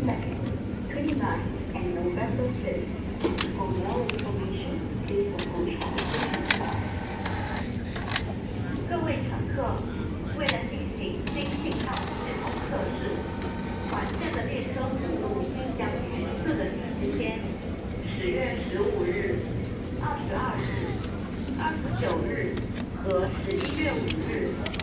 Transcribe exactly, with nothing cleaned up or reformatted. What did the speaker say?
seconds, twenty-nine, and November fifth. For more information, please approach our 各位乘客，为了进行新信号系统测试，环线的列车服务将于四个星期天：十月十五日、二十二日、二十九日和十一月五日